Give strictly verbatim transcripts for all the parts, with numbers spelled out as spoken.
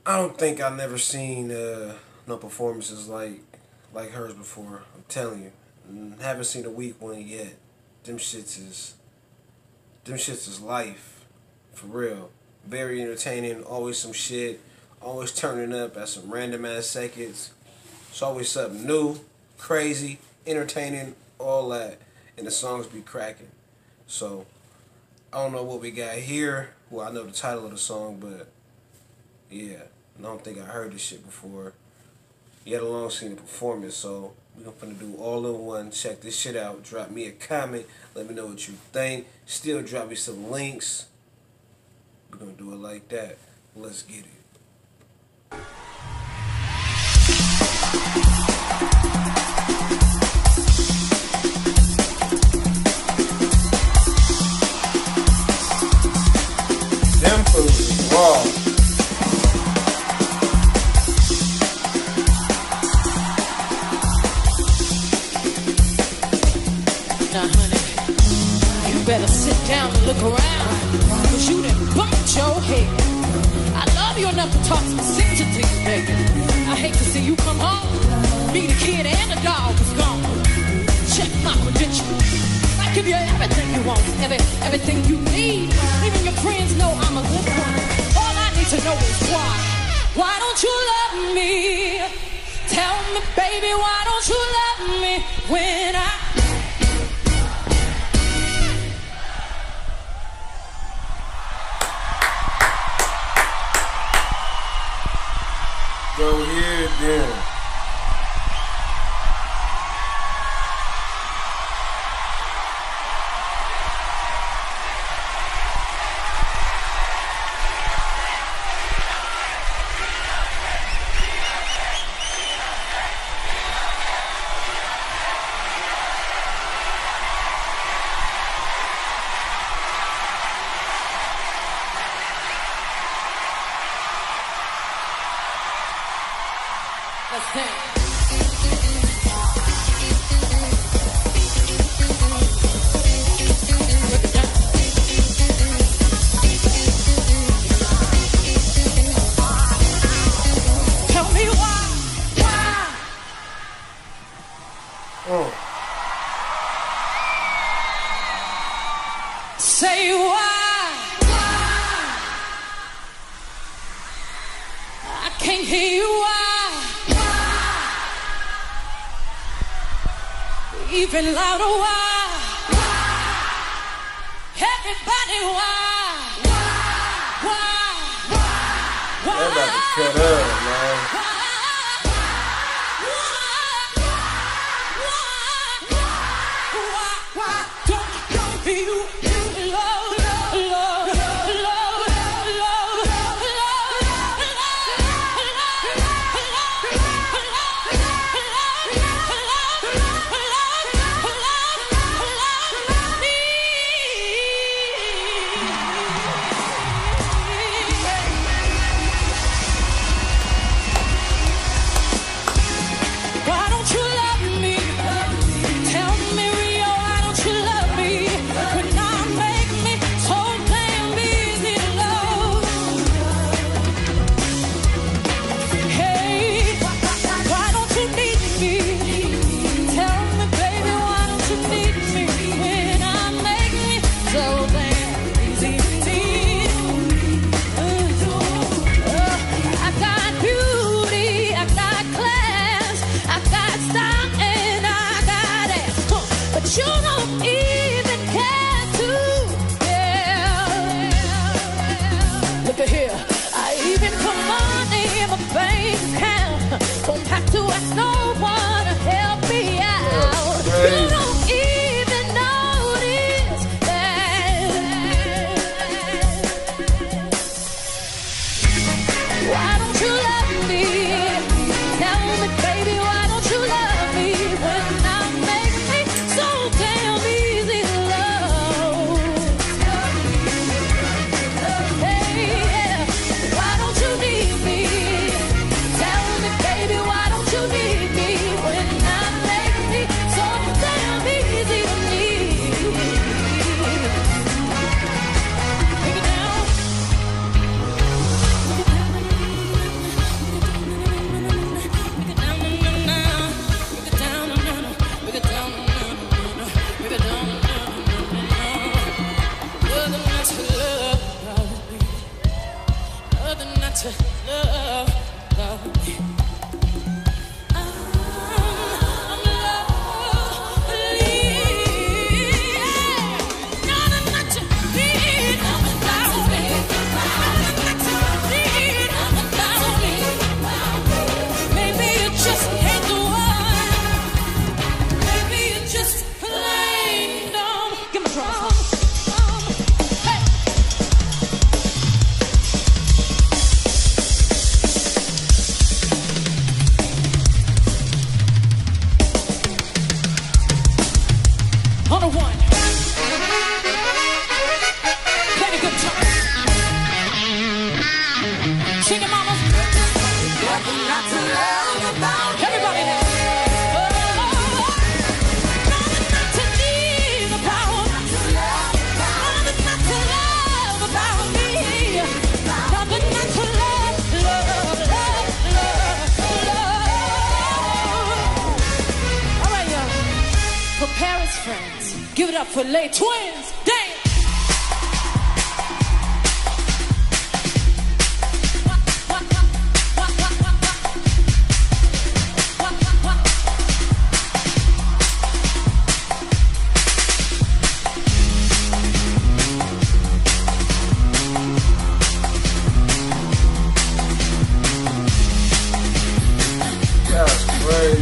I don't think I never seen uh, no performances like like hers before. I'm telling you, Mm, haven't seen a weak one yet. Them shits is them shits is life, for real. Very entertaining. Always some shit. Always turning up at some random ass seconds. It's always something new, crazy, entertaining, all that, and the songs be cracking. So I don't know what we got here. Well, I know the title of the song, but yeah, I don't think I heard this shit before. Yet alone seen the performance, so we're gonna do all in one. Check this shit out. Drop me a comment. Let me know what you think. Still drop me some links. We're gonna do it like that. Let's get it. Them fools is raw. Better sit down and look around, cause you done bumped your head. I love you enough to talk some sense to things, baby. I hate to see you come home, me, the kid, and the dog is gone. Check my credentials. I give you everything you want, every, everything you need. Even your friends know I'm a good one. All I need to know is why. Why don't you love me? Tell me, baby, why don't you love me when I Go here, then. let's dance. Tell me why, why? Oh. Say why, why? I can't hear you, why? Even louder, why? Why? Everybody, why? Why? Why? Why? They're about to cut up, man. Why don't don't be you? Love, love, love, love, love, why don't you love me? Tell me, Rio, why don't you love me? Could not make me so damn easy to love. Hey, why don't you need me? Tell me, baby, why don't you need me? When I make me so damn easy to need. Uh, uh, I got beauty, I got class, I got style, and I got ass. Huh. But you don't even care to. Yeah. Look at here, I even put money in my bank account. Don't have to ask no one to help me out. crazy. You don't even notice that. Why don't you love me? Tell me, baby, why don't you love me when I make me so damn easy to love? Hey, yeah. Why don't you need me? Tell me, baby, why don't you need me when I make me so damn easy to need? Take it down. nothing not to love, love me. I'm, I'm lovely. Nothing not to need, nothing about me. Nothing not to need, nothing about me. Maybe you just ain't the one. Maybe you just plain don't. Give me trouble. On a one. Play the guitar. Sing it, mama. Nothing not to love about. Everybody now. Oh, nothing not to need about. Nothing not to love about me. Nothing not to love, love, love, love, love. All right, y'all. For Paris friends. Give it up for Les Twins. Dance. That's crazy.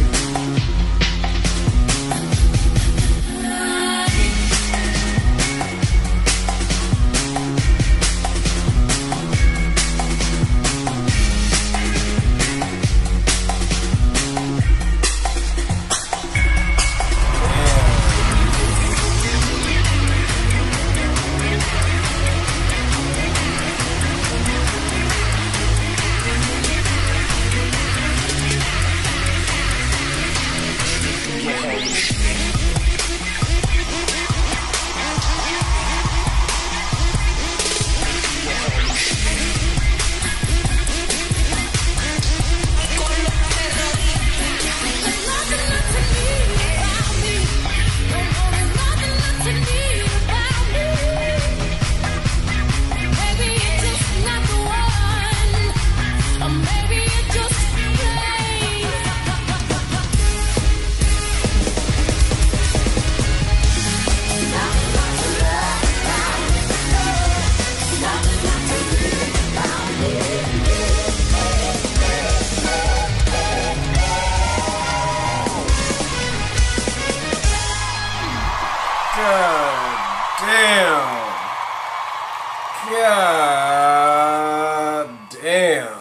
God damn. God damn.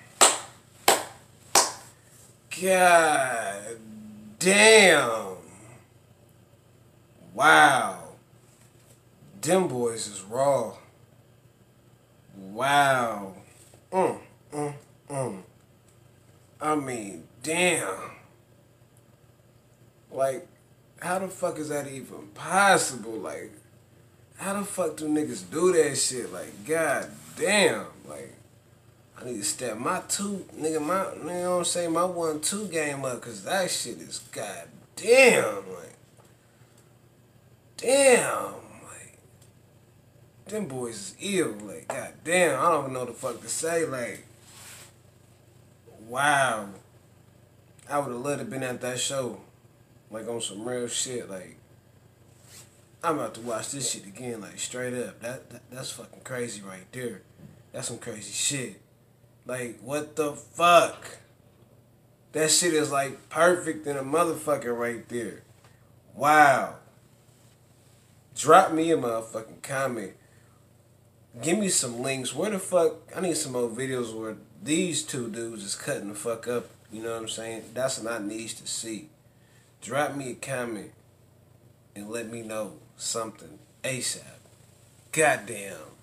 God damn. Wow. Them boys is raw. Wow. Mm, mm, mm. I mean, damn. Like, how the fuck is that even possible? Like, how the fuck do niggas do that shit? Like, god damn. Like, I need to step my two, nigga, my, you know what I'm saying, my one two game up, cause that shit is god damn. Like, damn. Like, them boys is ill. Like, god damn. I don't even know what the fuck to say. Like, wow. I would have loved to been at that show. Like, on some real shit. Like, I'm about to watch this shit again, like, straight up. That, that That's fucking crazy right there. That's some crazy shit. Like, what the fuck? That shit is, like, perfect in a motherfucker right there. Wow. Drop me a motherfucking comment. Give me some links. Where the fuck? I need some more videos where these two dudes is cutting the fuck up. You know what I'm saying? That's what I need to see. Drop me a comment and let me know something ASAP. Goddamn.